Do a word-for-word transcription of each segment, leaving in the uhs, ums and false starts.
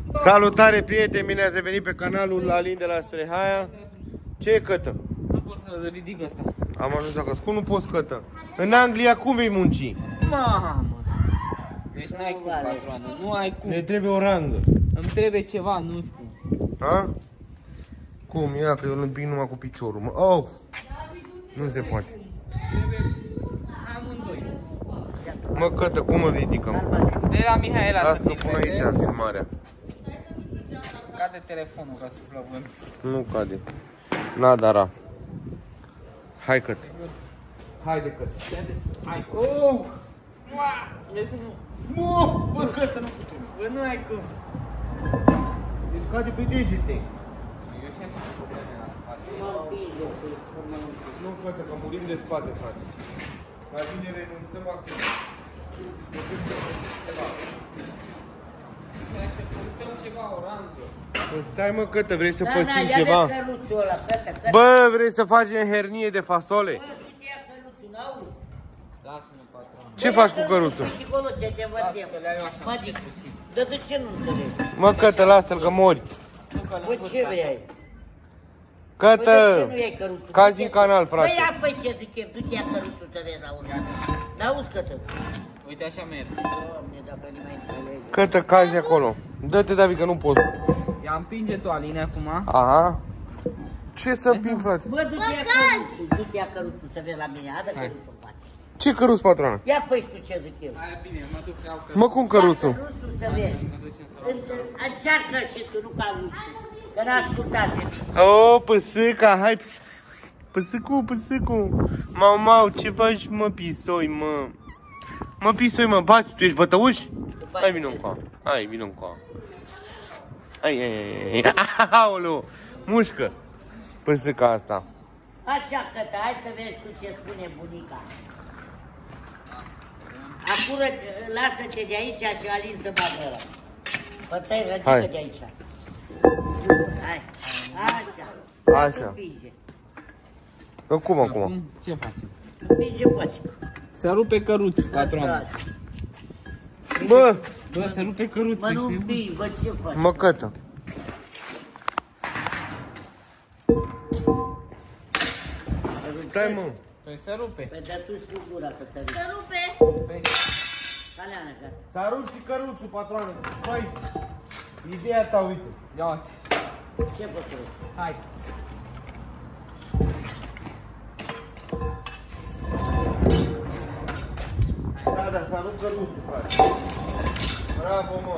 Salutare prieteni, bine ați venit pe canalul Alin de la Strehaia. Ce e, Cătă? Nu pot să ridic asta. Am ajuns acasă. Cum nu poți, Cătă? În Anglia cum vei munci? Mamă! Deci n-ai cum, patroană, nu ai cum. Ne trebuie o rangă. Îmi trebuie ceva, nu știu. Ha? Cum? Ia că eu îl împing numai cu piciorul, mă. Oh! Nu se poate. Trebuie amândoi. Mă, Cătă, cum îl ridicăm? De la Mihaela să Las că pun aici filmarea. Cade telefonul ca să flăvânt. Nu cade. Nadara. Hai, Cătă. Haide, Cătă. Hai. Oh! Ua! Vezi să nu... Nu! Bă, Cătă, nu putem. Bă, nu ai cum. Îți cade pe degete. Eu și așa probleme la spate. Nu, Cătă, că murim de spate, frate. Mai bine renunțăm acum. Trebuie să căutăm ceva, o ranză. Stai, mă, Cătă, vrei să Da, pățim da, ceva? ia căruțul ăla, Cătă, Cătă. Bă, vrei să facem hernie de fasole? Bă, du-te ia căruțul, n-auzi? Lasă-mă, patron. Ce faci cu căruțul? Uite acolo ce te văd Lasă eu. că le-ai eu așa. Mă, dic, de de ce nu înțelegi? Mă, Cătă, lasă-l că mori. Nu că Bă, nu ce vrei ai? Cătă, Bă, de ce nu iei căruțul? cazi în canal, Bă, frate. ia, păi, ce zic eu, du-te ia căruțul să vezi, auzi. N-auzi, Cătă? Uite așa merge. Doamne, dacă nu mai înțelegi. Cătă, cazi acolo. Dă-te, David, că nu pot. Ia împinge tu, Aline, acum. Aha. Ce să împing, frate? Bă, du-te ia căruțul, du-te ia căruțul să vezi la mine, adă căruțul în față. Ce căruț, patroană? Ia, păi, tu ce zic eu. Hai, bine, mă duc să iau că... Mă, cum căruțul? Ia căruțul să vezi. Încearcă și tu, nu ca lucru. Că n-ascultați de mine. O, păsâca, hai, ps, ps, ps. Păsâcu, păsâcu. Mau, mau, ce faci, mă, pisoi, mă? Mă, pisoi, mă, bați, tu ești bătăuș? Hai, vină încoa, hai, vină încoa. Ps, ps, ps. Hai, hai, hai, hai, aoleu, mușcă. Păsâca asta. Așa, Cătă, hai să vezi tu ce spune bunica. Acum lasă-te de aici și Alin să bagă ăla. Păi, rădică Hai. de aici. Hai, așa. Așa. Împinge. Cum, acum? Acum, ce facem? Împinge, poți. Să rupe căruțul, patron. Bă, Bă, să rupe Mă, căruțul, nu știi? împingi, văd ce faci. mă, Cătă. Stai, mă. Păi să rupe. Păi, dar tu știu gura că te rupi. Să rupe. Păi, Caleană, gata. Să arunci și căruțul, patroană. Băi, ideea ta, uite. ia uite. Ce poți să rupi? Hai. Da, da, să arunci căruțul, frate. Bravo, mă.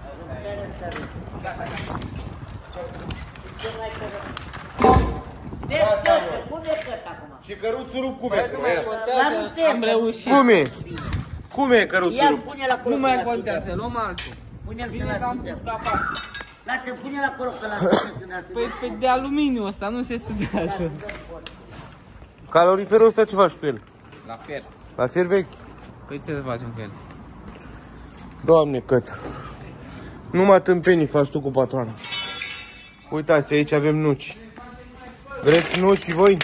Ce mai să rupi? Vezi, Cătă, pune Cătă acum. Și căruțul rup cum e? acum, ia. Dar nu te Am reușit. Cum e? Cum e căruțul Ia, rup? pune-l acolo. Nu că mai l-a contează, sudat. luăm altul. Pune-l că Bine l-a l-am sudat. pus la pat. Lasă, pune-l acolo că l-a sudat când a sudat. Păi pe de aluminiu ăsta, nu se sudează. Caloriferul ăsta ce faci cu el? La fer. La fier vechi? Păi ce să facem cu el? Doamne, Cătă. Numai tâmpenii faci tu cu patroana. Uitați, aici avem nuci. Vreți nuci și voi?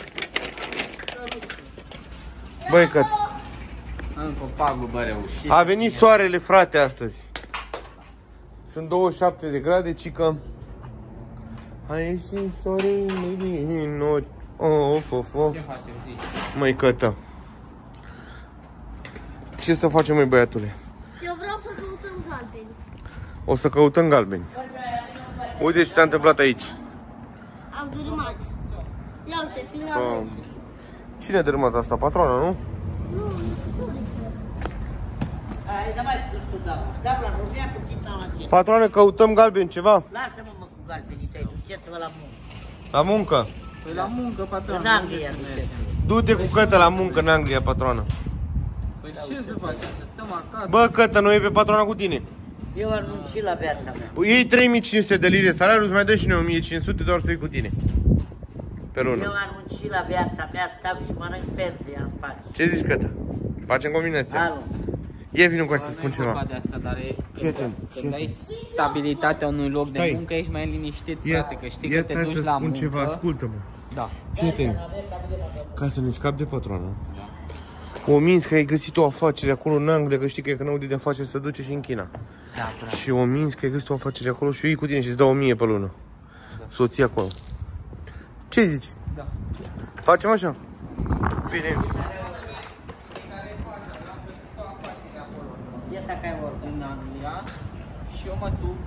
Băi, Cătă. În copacul, bă, reușit. A venit soarele, frate, astăzi. Sunt douăzeci și șapte de grade, cică. A ieșit soarele din nori. Of, of, of. Ce facem, zi? Măi, Cătă. Ce să facem, măi, băiatule? Eu vreau să căutăm galbeni. O să căutăm galbeni. Uite ce s-a întâmplat aici. Au dărâmat. Ia uite, final. Um, Cine a dărâmat asta? Patroana, nu? Hai, da mai spus tu, da. Da, la romea cu ținta la cer. Patroane, căutăm galbeni ceva? Lasă-mă, mă, cu galbenii tăi, duceți-vă la muncă. La muncă? Păi la muncă, patron. În Anglia, duceți. Du-te cu Cătă la muncă în Anglia, patroană. Păi ce să facem? Să stăm acasă? Bă, Cătă, nu e pe patroana cu tine. Eu anunț și la viața mea. Iei trei mii cinci sute de lire salariu, îți mai dă și noi o mie cinci sute doar să iei cu tine. Pe Eu lună. anunț și la viața mea, stau și mănânc pensia în pace. Ce zici, Cătă? Facem combinația. Alo. Ie, vino cu să Nu spun e vorba ceva. de asta, dar e... Fii atent, Când fii ai stabilitatea unui loc Stai. de muncă, ești mai liniștit, Ia, frate, că știi că ia te tai duci să la spun muncă. ceva, ascultă-mă. Da. Fii atent. Ca să ne scapi de patroană. O minți că ai găsit o afacere acolo în Anglia, că știi că e când aude de afaceri se duce și în China. Da, bravo. Și o minți că ai găsit o afacere acolo și eu iei cu tine și îți dau o mie pe lună. Da. Soția acolo. Ce zici? Da. Facem așa? Bine. Ia ta ca În Anglia și eu mă duc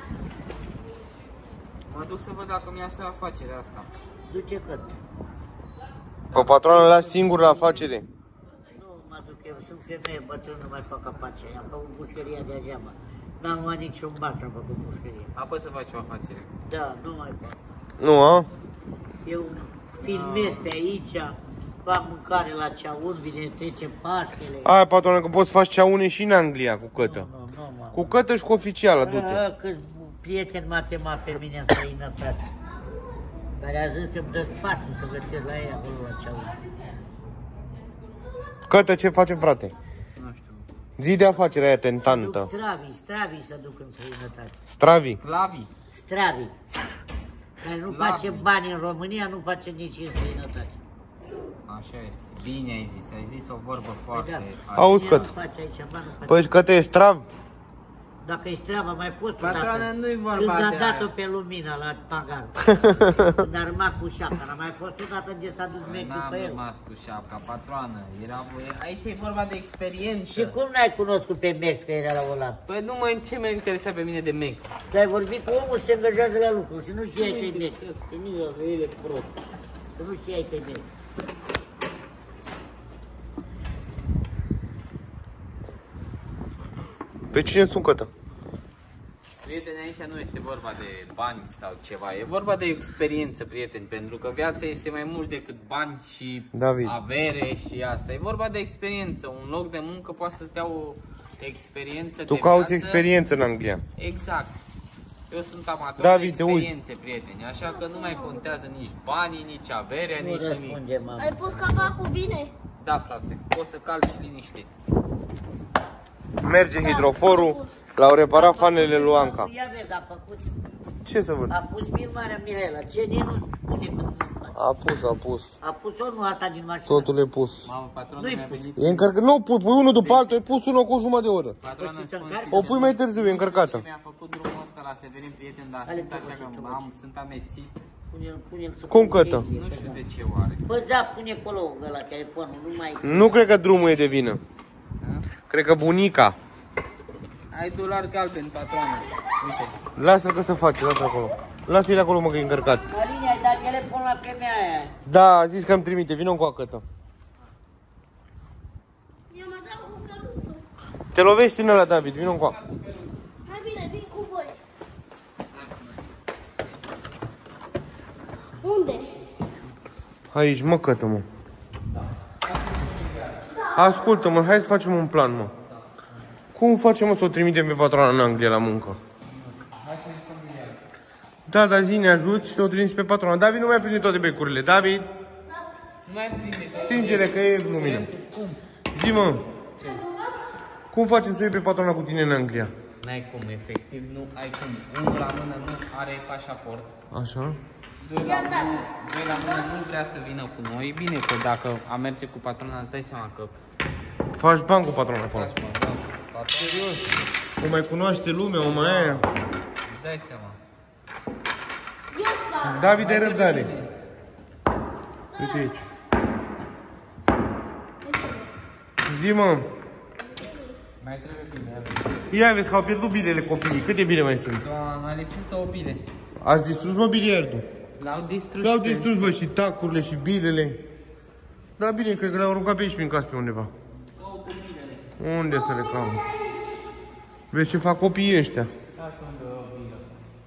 Mă duc să văd dacă mi iasă afacerea asta. duce cât? Pe patroană la singur la afacere. Nu mă duc, eu sunt femeie bătrână, nu mai fac afacere. Am făcut mușcăria degeaba. N-am luat niciun ban și am făcut mușcărie. Apoi să faci o afacere. Da, nu mai fac. Nu, a? Eu filmez pe aici, fac mâncare la ceaun, vine, trece Paștele. Ai, patroană, că poți să faci ceaune și în Anglia cu cătă. Nu, nu, nu, mă. Cu cătă și cu oficială, du-te. A, câți prieteni m-a chemat pe mine în străinătate, care a zis că-mi dă spațiu să găsesc la ei acolo la ceaun. Cătă, ce facem, frate? Nu știu. Zi de afacere aia Duc tentantă. stravi, stravi să duc în străinătate. Stravi. Clavi. Stravi. Care nu Slavi. face bani în România, nu face nici în străinătate. Așa este. Bine ai zis, ai zis o vorbă Păi foarte... da. Auzi, Cine Căt. nu face aici bani, nu face. Păi, cătă e strav? Dacă e treaba, mai poți Patroană, odată. nu-i vorba Când a de dat-o aia. pe lumină la pagar. Când a rămas cu șapca, n-a mai fost odată de s-a dus meciul N-am pe el. rămas cu șapca, patroană. Era, aici e vorba de experiență. Și cum n-ai cunoscut pe Mex că era la volan? Păi nu mă, ce mă interesa pe mine de Mex? Că ai vorbit cu omul și te îngajează la lucru și nu știai că e Mex. Pe mine el e prost. Că nu știai că e Mex. Pe cine sunt, cătă? Prieteni, aici nu este vorba de bani sau ceva, e vorba de experiență, prieteni, pentru că viața este mai mult decât bani și David. avere și asta. E vorba de experiență, un loc de muncă poate să-ți dea o experiență Tu de cauți viață. experiență în Anglia. Exact. Eu sunt amator David, de te uiți. experiențe, prieteni, așa că nu mai contează nici banii, nici averea, Nu nici nimic. răspunde, mama. Ai pus capacul bine? Da, frate, poți să calci liniștit. Merge hidroforul, l-au reparat fanele lui Anca. Ia vezi, a făcut. Ce să văd? A pus filmarea Mihaela. Ce nici nu spune că nu face. A pus, a pus. A pus-o nu alta din mașină. Totul e pus. Mamă, patronul Nu-i mi-a pus. venit. E încărcat. Nu, pui, pui unul după altul, ai pus unul cu o jumătate de oră. Patronul Păi să spun încarci. O pui mai târziu, e încărcată. Mi-a făcut drumul ăsta la Severin, prieten, dar Ale sunt așa tău, că tău, am, sunt amețit. Pune-l, pune-l să Cum, pune Cătă? cheie, Nu că știu da. de ce oare. Păi da, pune acolo la telefonul, nu mai... Nu cred că drumul e de vină. Da? Cred că bunica. Ai dolar galben, patroană. Uite. Lasă-l că să face, lasă acolo. Lasă-l acolo, mă, că e încărcat. Aline, ai dat telefon la femeia aia. Da, a zis că îmi trimite, vină cu acătă. Eu mă dau cu căruțul. Te lovești în ăla, David, vină cu acătă. Mai bine, vin cu voi. Unde? Aici, mă, cătă, mă. Ascultă-mă, hai să facem un plan, mă. Cum facem, mă, să o trimitem pe patrona în Anglia la muncă? Da, dar zi, ne ajuți și să o trimiți pe patrona. David, nu mai prinde toate becurile. David, Nu mai prinde. stingere că e lumină. Zi, mă, cum facem să iei pe patrona cu tine în Anglia? N-ai cum, efectiv, nu ai cum. Unul la mână nu are pașaport. Așa? Doi la, mână, doi la mână nu vrea să vină cu noi. Bine că dacă a merge cu patrona, îți dai seama că Faci bani cu patrona acolo. faci bani. Da. Patron, Serios? O mai cunoaște lumea, o mai aia. îți dai seama. Eu spun. David, ai răbdare. Uite aici. Zi, mă. Mai trebuie bine. Ia vezi că au pierdut bilele copiii. Câte bile mai sunt? Doamne, a lipsit două bile. Ați distrus mobiliardul. L-au distrus. Le-au pe- distrus, bă, și tacurile și bilele. Da, bine, cred că le-au aruncat pe aici prin casă pe undeva. Toate bilele. Unde să le cam? Vezi ce fac copiii ăștia. Dacă unde o bilă.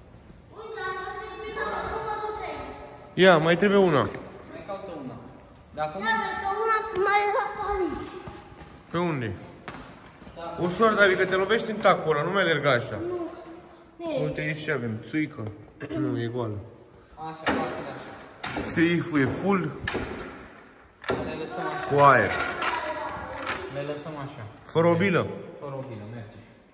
Ia, mai trebuie una. Mai caută una. Dacă nu, Ia vezi că una mai era pe aici. Pe unde? Ușor, David, că te lovești în tacul ăla, nu mai alerga așa. Uite aici ce avem, țuică. Nu, e goală. așa, lasă-le așa. Seiful e full Le lăsăm așa. cu aer. Le lăsăm așa. Fără o bilă. Fără o bilă, merge.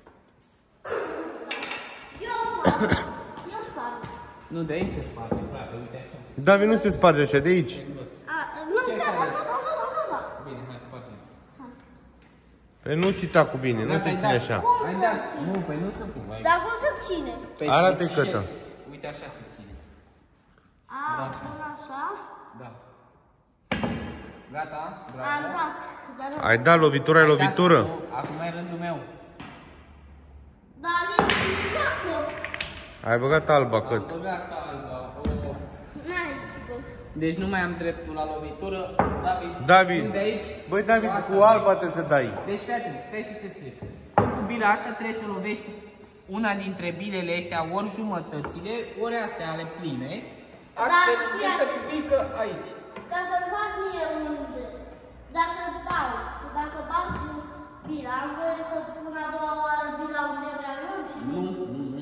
Eu spun. Eu spun. Nu, de aici se spate, frate, uite așa. David, nu se sparge așa, de aici. A, nu, da, da, da, da, da, da, da. Bine, hai, spargem. Păi nu ți cu bine, nu se ține așa. Ai dat. Nu, păi nu se pun. Dar cum se ține? Păi Arată-i Cătă. Uite așa se ține. A, pun așa? Da. Gata? Bravo. Am dat. Dar nu. Ai dat lovitură, ai lovitură. Acum e rândul meu. Dar nu joacă. Ai băgat alba, Am Căt. băgat alba. Of. N-ai. Deci nu mai am dreptul la lovitură. David, David. de aici. Băi, David, Asta cu alba trebuie să dai. Deci, fii atent, stai să-ți explic. Cu bila asta trebuie să lovești una dintre bilele astea, ori jumătățile, ori astea ale pline, astfel Dar, încât să pică aici. Ca să-mi fac mie un... Dacă dau, dacă bag cu bila, am voie să pun a doua oară bila unde vreau eu și... Nu, nu, nu.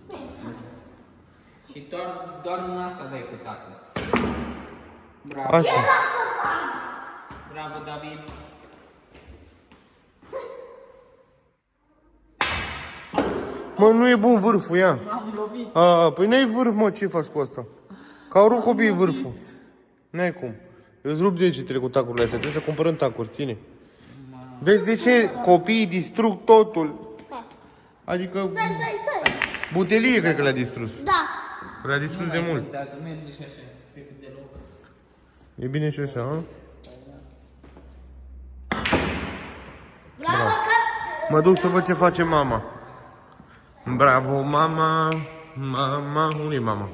Și doar, doar în asta dai cu tacul. Bravo. Așa. Bravo, David. Mă, nu e bun vârful, ia. M-am lovit. A, păi n-ai vârf, mă, ce faci cu asta? Că au rupt copiii vârful. N-ai cum. Eu îți rup degetele cu tacurile astea, trebuie să cumpărăm tacuri, ține. Vezi de ce copiii distrug totul? Adică Stai, stai, stai. butelie cred că le-a distrus. Da. Le-a distrus de mult. Să merge și așa, pe cât de loc. E bine și așa, a? Bravo, că... Mă duc să văd ce face mama. Bravo, mama. Mama, unde e mama?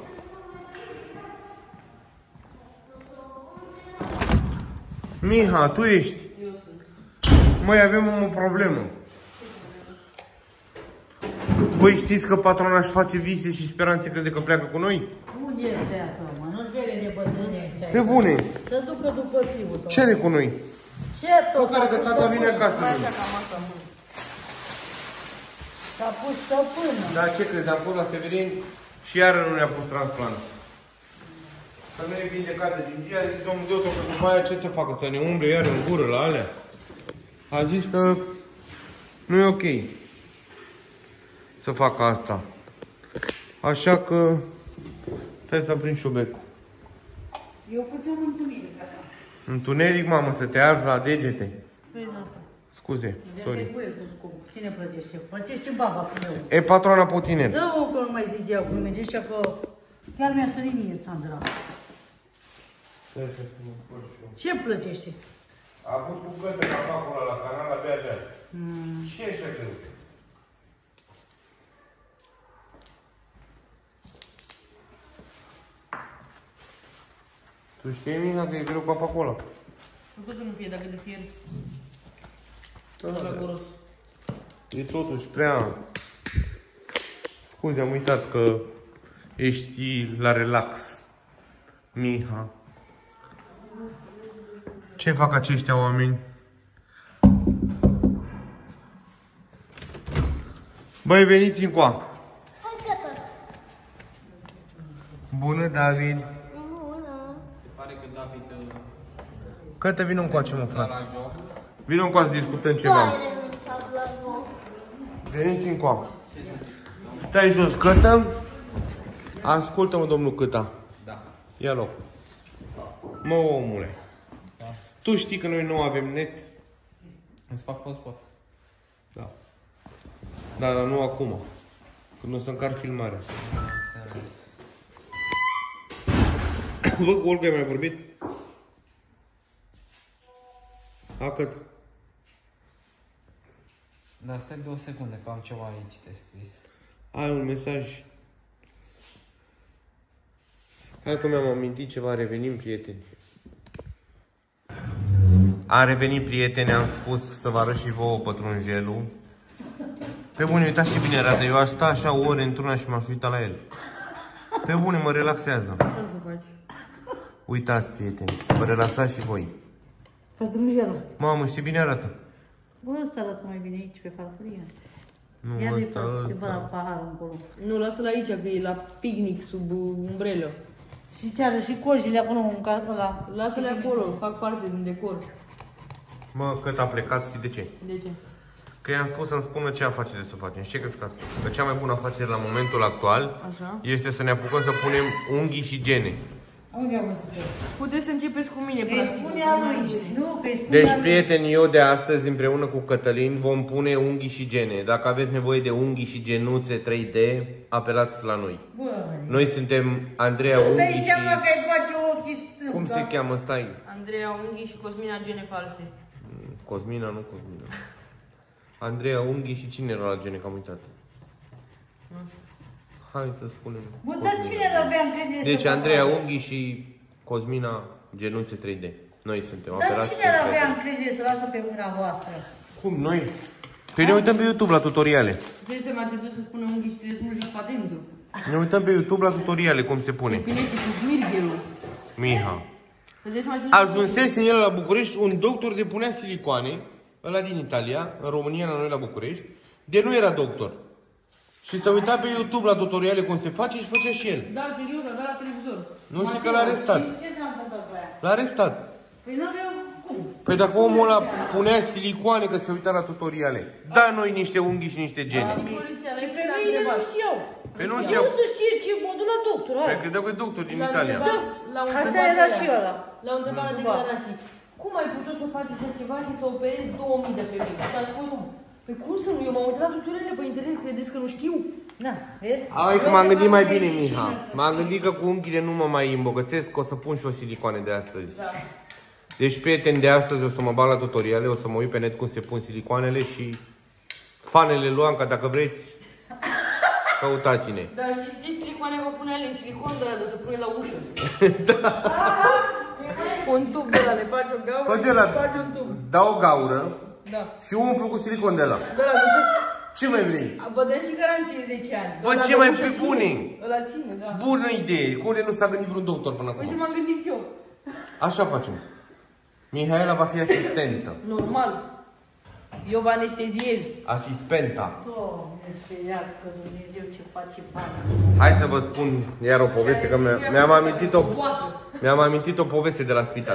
Miha, tu ești? Măi, avem o problemă. Voi știți că patrona își face vise și speranțe, crede că pleacă cu noi? Unde este asta, mă? Nu-și vede de bătrânețe. Pe bune. Să ducă după fiul. sau- Ce are cu noi? Ce tot? Care că tata vine acasă. S-a pus stăpână. Dar ce crezi? Am fost la Severin și iară nu ne-a pus transplant. Că nu e vindecată din zi, a zis domnul Deoto că după aia ce să facă? Să ne umble iar în gură la alea? A zis că nu e ok să facă asta. Așa că stai să aprind șubecul. Eu puțin întuneric așa. Întuneric, mamă, să te arzi la degete. Păi nu asta. Scuze, De sorry. cu scump. Cine plătește? Plătește baba cu meu. E patrona Potinel. Dă-o că nu mai zic eu cum merge și că chiar mi-a sărit mie Sandra. Ce plătește? A pus cu gătă capacul ăla la canal, abia abia. Mm. Ce e așa crezi? Tu știi, Miha, că e greu capacul ăla? Nu pot să nu fie dacă de fier. Da, Goros. e totuși prea... Scuze, am uitat că ești la relax, Miha. Ce fac aceștia oameni? Băi, veniți încoa. Hai, Cătă. Bună, David. Bună. Se pare că David Cătă, vină încoace, mă, a frate. la joc. Vină încoa să discutăm Tu ceva. ai renunțat la joc. Veniți încoa. Stai jos, Cătă. Ascultă-mă, domnul Câta. Da. Ia loc. Mă, omule. Da. Tu știi că noi nu avem net? Îți fac hotspot. Da. Da, dar nu acum. Când o să încarc filmarea. Bă, cu Olga ai mai vorbit? A, cât? Da, stai două secunde, că am ceva aici de scris. Ai un mesaj. Hai că mi-am amintit ceva, revenim prieteni. A revenit prieteni, am spus să vă arăt și vouă pătrunjelul. Pe bune, uitați ce bine arată. Eu aș sta așa ore într-una și m-aș uita la el. Pe bune, mă relaxează. Ce o să faci? Uitați, prieteni, vă relaxați și voi. Pătrunjelul. Mamă, ce bine arată. Bă, ăsta arată mai bine aici, pe farfurie. Nu, Ia de ăsta, pe la ăsta. pahar încolo. Nu, lasă-l aici, că e la picnic sub uh, umbrelă. Și ce are și cojile acolo în casă la... Lasă-le acolo, fac parte din decor. Mă, cât a plecat, știi de ce? De ce? Că i-am spus să-mi spună ce afacere să facem. Și ce crezi că a spus? Că cea mai bună afacere la momentul actual Așa. este să ne apucăm să punem unghii și gene. Unde am văzut eu? Puteți să începeți cu mine, Că-i practic. spunea cu lui. gene. Nu, că-i spunea Deci, lui. prieteni, eu de astăzi, împreună cu Cătălin, vom pune unghii și gene. Dacă aveți nevoie de unghii și genuțe trei D, apelați la noi. Bă, Noi suntem Andreea îți Unghi dai seama și... că ai face ochii stânga. Cum se cheamă? Stai. Andreea Unghi și Cosmina gene false. Cosmina, nu Cosmina. Andreea Unghi și cine era la gene, că am uitat. Nu știu. Hai să spunem. Bă, dar cine l-avea încredere Deci să Andreea facă? Unghi și Cosmina genuțe trei D. Noi suntem. Dar apelați cine și l-avea prieteni. încredere să lasă pe mâna voastră? Cum? Noi? Păi ne uităm pe YouTube la tutoriale. Trebuie să mai te duci să spună unghii și trebuie să smulgi patentul. Ne uităm pe YouTube la tutoriale cum se pune. Epilepsie cu șmirghelul. Miha. Îți dai seama ce- Ajunsese el la București un doctor de punea silicoane, ăla din Italia, în România, la noi la București, de nu era doctor. Și se uita pe YouTube la tutoriale cum se face și făcea și el. Da, serios, a dat la televizor. Nu știu că l-a arestat. Ce s-a întâmplat cu aia? L-a arestat. Păi nu aveau cum? Păi dacă omul ăla punea silicoane că se uita la tutoriale, da noi niște unghii și niște gene. Poliția la Pe Ipsi l-a mine nu întrebat. știau. Păi nu Eu știau. nu să știe ce modul la doctor, Păi hai. credeau că e doctor din L-a Italia. întrebat- l-au Așa întrebat era ăla. și ăla. L-au întrebat la declarații. Cum ai putut să faci așa ceva și să operezi două mii de femei? Și a spus, păi cum să nu? Eu m-am uitat la tutoriale pe internet, credeți că nu știu? Da, vezi? Ai că m-am gândit mai bine, Miha. M-am gândit că cu unghiile nu mă mai îmbogățesc, că o să pun și o silicoane de astăzi. Da. Deci, prieteni, de astăzi o să mă bag la tutoriale, o să mă uit pe net cum se pun silicoanele și fanele lui Anca, dacă vreți, căutați-ne. Da, și ce silicoane vă pune alea? Silicon de ăla de să pune la ușă. Un tub de ăla, le faci o gaură Păi de și la, faci un tub. dau o gaură Da. și umplu cu silicon de la. De ăla, de să... Ce mai vrei? Vă dăm și garanție zece ani. Bă, Ăla ce de mai ușă pe ține. bune? Ăla ține, da. Bună idee! Cum de nu s-a gândit vreun doctor până Uite, acum? m-am gândit eu. Așa facem. Mihaela va fi asistentă. Normal. Eu vă anesteziez. Asistenta. Doamne, ferească Dumnezeu ce face bani. Hai să vă spun iar o poveste, că mi- mi-am amintit o, Poate. mi-am amintit o poveste de la spital.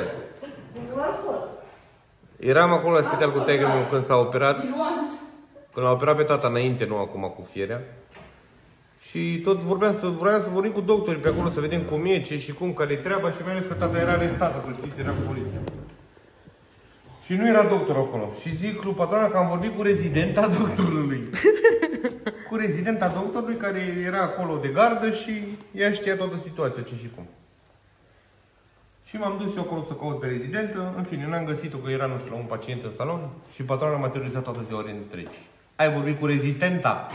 Eram acolo la spital cu taică meu când s-a operat, când l-a operat pe tata înainte, nu acum cu fierea. Și tot vorbeam să, vreau să vorbim cu doctorii pe acolo, să vedem cum e, ce și cum, care-i treaba și mai ales că tata era arestat, că știți, era cu poliția. Și nu era doctor acolo. Și zic lui patrona că am vorbit cu rezidenta doctorului. Cu rezidenta doctorului care era acolo de gardă și ea știa toată situația, ce și cum. Și m-am dus eu acolo să caut pe rezidentă. În fine, n-am găsit-o că era, nu știu, la un pacient în salon. Și patrona m-a terorizat toată ziua ore întregi. Ai vorbit cu rezistenta?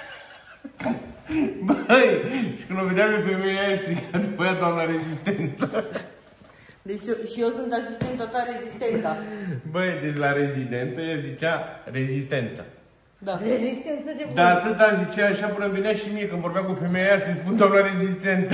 Băi, și când o vedea pe femeia aia, strigat după ea, doamna rezistentă. Deci eu, și eu sunt asistenta ta rezistenta. Băi, deci la rezidentă ea zicea rezistentă. Da. Rezistență de Dar atâta zicea așa până venea și mie când vorbeam cu femeia aia să-i spun doamna rezistentă.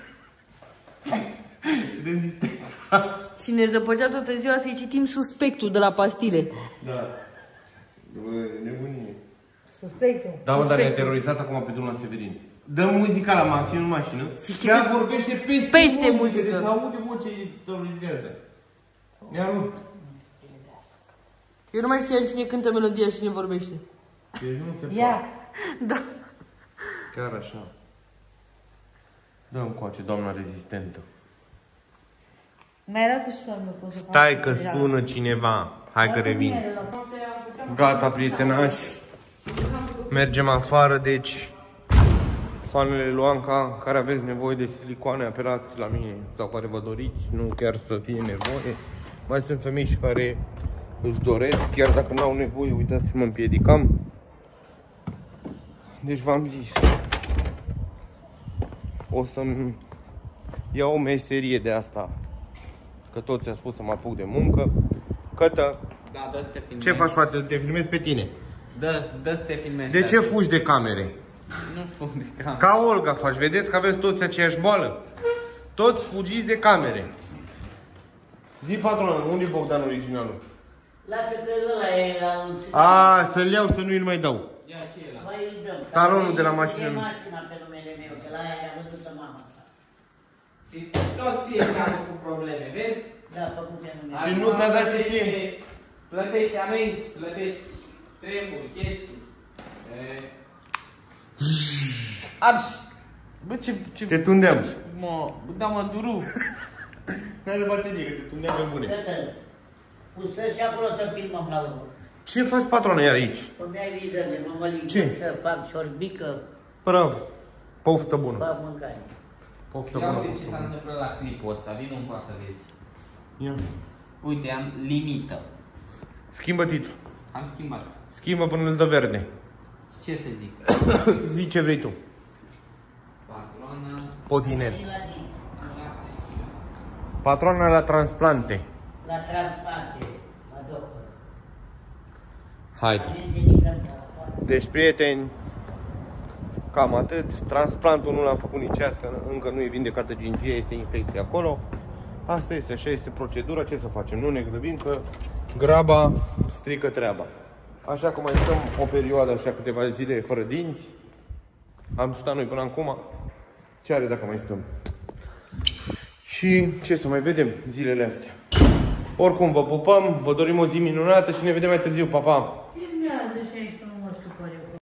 Rezistentă. Și ne zăpăcea toată ziua să-i citim suspectul de la pastile. Da. Bă, nebunie. Suspectul. Da, mă, dar ne-a terorizat acum pe domnul Severin. Dă muzica la maxim în mașină. Și ea vorbește peste, Peste muzică. muzică. Deci aude vocea, îi terorizează. Ne-a rupt. Eu nu mai știam cine cântă melodia și cine vorbește. Deci nu se Ia. poate. Da. Chiar așa. Dă-mi coace, doamna rezistentă. Mai arată și la mine cum să fac. Stai că sună cineva. Hai că revin. Gata, prietenași. Mergem afară, deci fanele lui Anca, care aveți nevoie de silicoane, apelați la mine. Sau care vă doriți, nu chiar să fie nevoie. Mai sunt femei și care își doresc, chiar dacă n-au nevoie, uitați-mă, împiedicam. Deci v-am zis, o să-mi iau o meserie de asta, că toți a spus să mă apuc de muncă. Cătă, Da, dă să te filmezi. ce faci, frate? Te filmezi pe tine. Dă, dă să te filmezi. De da. ce fugi de camere? Nu fug de cameră. Ca Olga faci, vedeți că aveți toți aceeași boală? Toți fugiți de camere. Zi, patronă, unde e Bogdan originalul? Lasă că ăla e la un... A, să-l iau, să nu îl mai dau. Ia, ce e la? Mai îl dăm. Talonul de la mașină. E mașina pe numele meu, că la aia i-a văzut-o mama. Și tot ție ți-a cu probleme, vezi? Da, făcut pe numele. Și nu ți-a dat și ție? Plătești amenzi, plătești treburi, chestii. E... Arși! Bă, ce, ce... Te tundeam. Mă, da mă, duru. N-are baterie, că te tundeam pe bune. Pusă și acolo să filmăm la urmă. Ce faci, patrona, iar aici? Îmi ai vizele, mă mălică, Ce? să fac ciorbică, Bravo. Poftă bună. fac mâncare. Poftă Ia bună. uite ce s-a întâmplat la clipul ăsta, vino încoa să vezi. Ia. Uite, am limită. Schimbă titlul. Am schimbat. Schimbă până îl dă verde. Ce să zic? Zi ce vrei tu. Patroana... Potinel. Patrona la transplante. La transplante, la doctor. Haide. Deci, prieteni, cam atât. Transplantul nu l-am făcut nici asta, încă nu e vindecată gingia, este infecție acolo. Asta este, așa este procedura, ce să facem? Nu ne grăbim că graba strică treaba. Așa că mai stăm o perioadă, așa câteva zile fără dinți. Am stat noi până acum. Ce are dacă mai stăm? Și ce să mai vedem zilele astea. Oricum, vă pupăm, vă dorim o zi minunată și ne vedem mai târziu. Pa, pa!